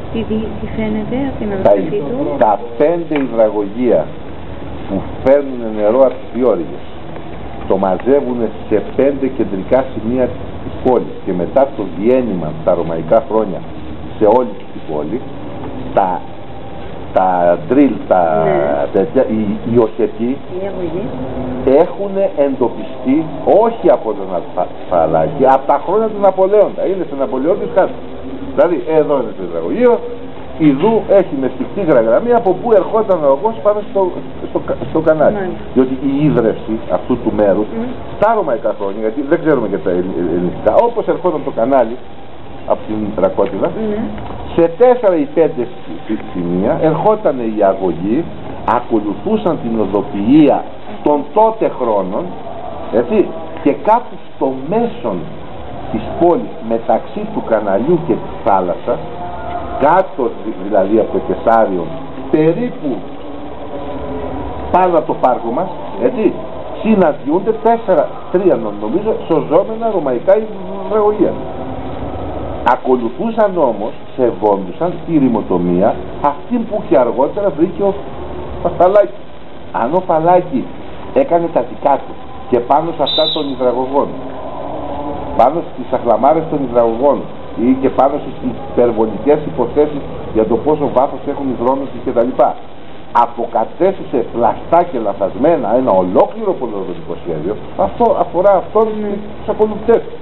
Τι φαίνεται από την αναστασή του? Τα 5 υδραγωγεία που φέρνουν νερό από τις διόρυγες το μαζεύουν σε 5 κεντρικά σημεία της πόλης και μετά το διένυμα στα ρωμαϊκά χρόνια σε όλη την πόλη, τα ντριλ, οι οχετοί έχουν εντοπιστεί όχι από τον Αλφαλάκη, από τα χρόνια του Ναπολέοντα. Είναι στο Ναπολεόντης χάρτη. Δηλαδή εδώ είναι το υδραγωγείο, ειδού έχει με στιχτή γραμμή από πού ερχόταν ο αγός πάνω στο κανάλι. Διότι η ίδρυυση αυτού του μέρους στα ρωμαϊκά χρόνια, γιατί δεν ξέρουμε και τα ελληνικά, όπως ερχόταν το κανάλι από την Τρακότιδα, σε 4 ή 5 σημεία ερχόταν οι αγωγοί, ακολουθούσαν την οδοποιία των τότε χρόνων, έτσι, και κάπου στο μέσον της πόλης, μεταξύ του καναλιού και της θάλασσας, κάτω δηλαδή από το Κεσάριο, περίπου πάνω από το πάρκο μας, έτσι, συναντιούνται 3 νομίζω σωζόμενα ρωμαϊκά υδραγωγεία. Ακολουθούσαν όμως, σεβόντουσαν τη ρημοτομία αυτή που και αργότερα βρήκε ο Φαλάκης. Αν ο Φαλάκης έκανε τα δικά του και πάνω σε αυτά των υδραγωγών, πάνω στις αχλαμάρες των υδραγωγών ή και πάνω στις υπερβολικές υποθέσεις για το πόσο βάθος έχουν οι δρόμοι κτλ., αποκατέστησε πλαστά και λαθασμένα ένα ολόκληρο πολεοδοτικό σχέδιο, αυτό αφορά αυτόν τους ακολουθητές.